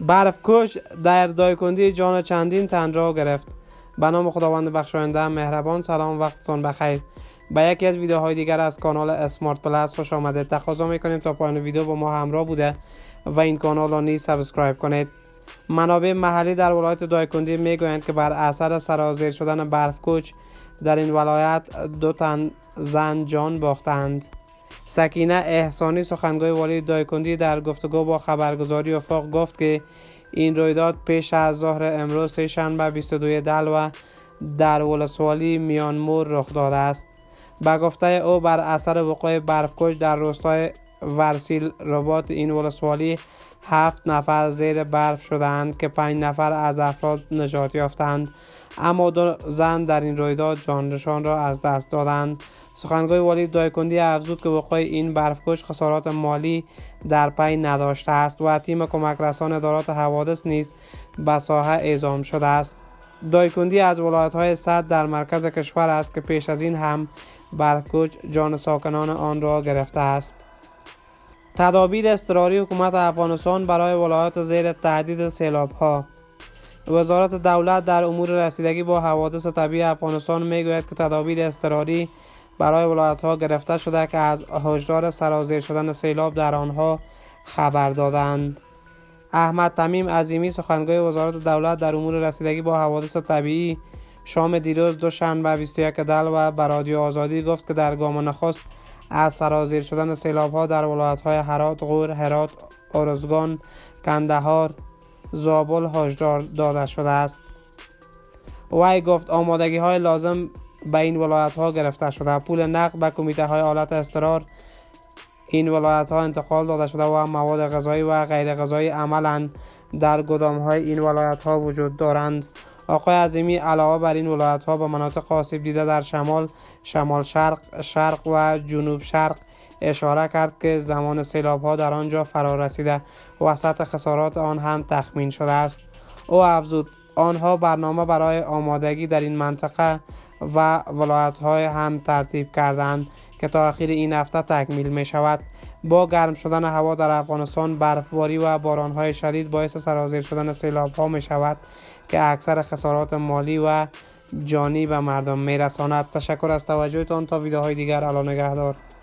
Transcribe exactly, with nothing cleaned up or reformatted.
برف کش در دایکندی جان چندین تن را گرفت. به نام خداوند بخشاینده مهربان. سلام، وقتتون بخیر. به یکی از ویدیوهای دیگر از کانال اسمارت پلاس خوش آمدید. تقاضا میکنیم تا پایان ویدیو با ما همراه بوده و این کانال را نیز سابسکرایب کنید. منابع محلی در ولایت دایکندی میگویند که بر اثر سرازیر شدن برف کوچ در این ولایت دو تن زن جان باختند. سکینه احسانی سخنگوی والی دایکندی در گفتگو با خبرگزاری افاق گفت که این رویداد پیش از ظهر امروز سه شنبه بیست و دو دلو در ولسوالی میانمور رخ داده است. به گفته او بر اثر وقوع برفکش در روستای ورسیل رباط این ولسوالی هفت نفر زیر برف شدند که پنج نفر از افراد نجات یافتند، اما دو زن در این رویداد جانشان را از دست دادند. سخنگوی والی دایکندی افزود که وقوع این برفکش خسارات مالی در پی نداشته است و تیم کمک رسان ادارات حوادث نیز به ساحه اعزام شده است. دایکندی از ولایت‌های سرد در مرکز کشور است که پیش از این هم برفکش جان ساکنان آن را گرفته است. تدابیر اضطراری حکومت افغانستان برای ولایات زیر تهدید سیلاب‌ها. وزارت دولت در امور رسیدگی با حوادث طبیعی افغانستان میگوید که تدابیر اضطراری برای ولایت‌ها گرفته شده که از هشدار سرازیر شدن سیلاب در آنها خبر دادند. احمد تمیم عظیمی سخنگوی وزارت دولت در امور رسیدگی با حوادث طبیعی شام دیروز دوشنبه بیست و یک دلو به رادیو آزادی گفت که در گام نخست از سرازیر شدن سیلاب‌ها در ولایت‌های هرات، غور، هرات، ارزگان، کندهار، زابل هشدار داده شده است. وی گفت آمادگی‌های لازم به این ولایت‌ها گرفته شده. پول نقد به کمیته‌های حالت اضطرار این ولایت‌ها انتقال داده شده و مواد غذایی و غیر غذایی عملاً در گدام‌های این ولایت‌ها وجود دارند. آقای عظیمی علاوه بر این ولایت‌ها به مناطق آسیب دیده در شمال، شمال شرق، شرق و جنوب شرق اشاره کرد که زمان سیلاب‌ها در آنجا فرا رسیده و سطح خسارات آن هم تخمین شده است. او افزود آنها برنامه برای آمادگی در این منطقه و ولایت‌های هم ترتیب کردند که تا آخر این هفته تکمیل می شود. با گرم شدن هوا در افغانستان برفباری و باران‌های شدید باعث سرازیر شدن سیلاب‌ها می شود که اکثر خسارات مالی و جانی به مردم می رساند. تشکر از توجهتان. تا ویدیوهای دیگر، اعلی نگهدار.